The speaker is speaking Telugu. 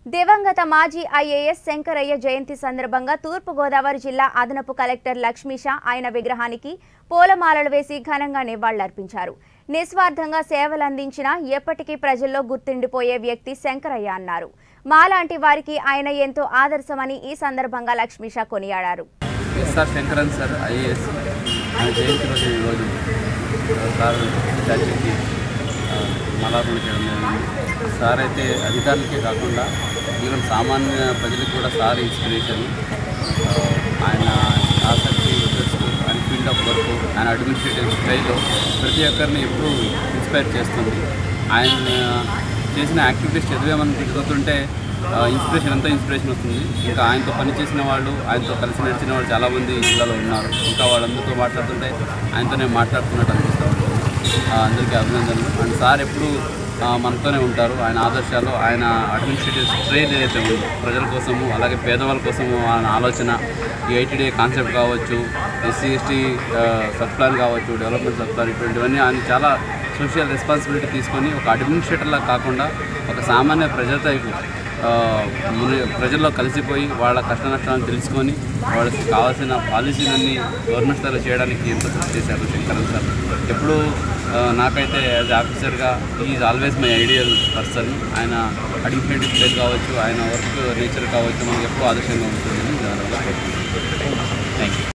దివంగత మాజీ ఐఏఎస్ శంకరయ్య జయంతి సందర్భంగా తూర్పు గోదావరి జిల్లా అదనపు కలెక్టర్ లక్ష్మీష ఆయన విగ్రహానికి పూలమాలలు వేసి ఘనంగా నివాళులర్పించారు. నిస్వార్థంగా సేవలందించిన ఎప్పటికీ ప్రజల్లో గుర్తుండిపోయే వ్యక్తి శంకరయ్య అన్నారు. మాలాంటి వారికి ఆయన ఎంతో ఆదర్శమని ఈ సందర్భంగా లక్ష్మీష కొనియాడారు. మలార్పణ చేయడం జరిగింది. సార్ అయితే అధికారులకే కాకుండా ఈవెన్ సామాన్య ప్రజలకు కూడా సార్ ఇన్స్పిరేషన్. ఆయన ఆసక్తి, ఇంట్రెస్ట్, ఆయన ఫీల్డ్ ఆఫ్ వర్క్, ఆయన అడ్మినిస్ట్రేటివ్ స్టైల్లో ప్రతి ఒక్కరిని ఎప్పుడూ ఇన్స్పైర్ చేస్తుంది. ఆయన చేసిన యాక్టివిటీస్ చదివేమని చదువుతుంటే ఎంతో ఇన్స్పిరేషన్ వస్తుంది. ఇంకా ఆయనతో పనిచేసిన వాళ్ళు, ఆయనతో కలిసి నడిచిన వాళ్ళు చాలామంది జిల్లాలో ఉన్నారు. ఇంకా వాళ్ళందరితో మాట్లాడుతుంటే ఆయనతోనే మాట్లాడుతున్నట్టు అనిపిస్తూ ఉంటుంది. అందరికీ అభినందనలు. అండ్ సార్ ఎప్పుడు మనతోనే ఉంటారు. ఆయన ఆదర్శాలు, ఆయన అడ్మినిస్ట్రేటివ్ స్ట్రెయిన్ ఏదైతే ఉందో ప్రజల కోసము, అలాగే పేదవాళ్ళ కోసము ఆయన ఆలోచన, ఈ ఐటీడీ కాన్సెప్ట్ కావచ్చు, ఎస్సీ ఎస్టీ సబ్ ప్లాన్ కావచ్చు, డెవలప్మెంట్ సబ్ ప్లాన్, ఇటువంటివన్నీ ఆయన చాలా సోషల్ రెస్పాన్సిబిలిటీ తీసుకొని ఒక అడ్మినిస్ట్రేటర్లా కాకుండా ఒక సామాన్య ప్రజలతో ప్రజల్లో కలిసిపోయి వాళ్ళ కష్ట నష్టాలను తెలుసుకొని వాళ్ళకి కావాల్సిన పాలసీలన్నీ గవర్నమెంట్ స్థాయిలో చేయడానికి ఎంతో కృషి చేశారు శంకరన్ సార్. ఎప్పుడు నాకైతే యాజ్ ఆఫీసర్గా is always my ideal person. ఆయన అడ్మినిస్ట్రేటివ్ స్టైల్ కావచ్చు, ఆయన వర్క్ నేచర్ కావచ్చు, మనకు ఎప్పుడూ ఆదర్శంగా ఉంటుందని థ్యాంక్ యూ.